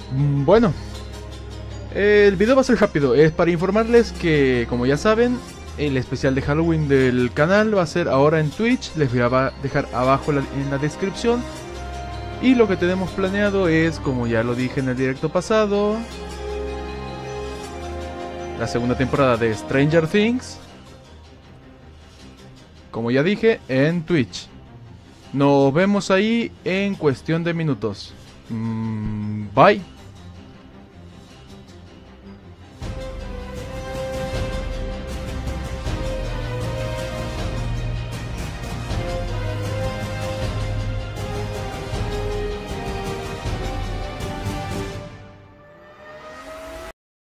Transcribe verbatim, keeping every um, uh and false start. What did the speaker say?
Mm, Bueno, el video va a ser rápido. Es para informarles que, como ya saben, el especial de Halloween del canal va a ser ahora en Twitch. Les voy a dejar abajo la- en la descripción. Y lo que tenemos planeado es, como ya lo dije en el directo pasado, la segunda temporada de Stranger Things. Como ya dije, en Twitch. Nos vemos ahí en cuestión de minutos. Mm, bye.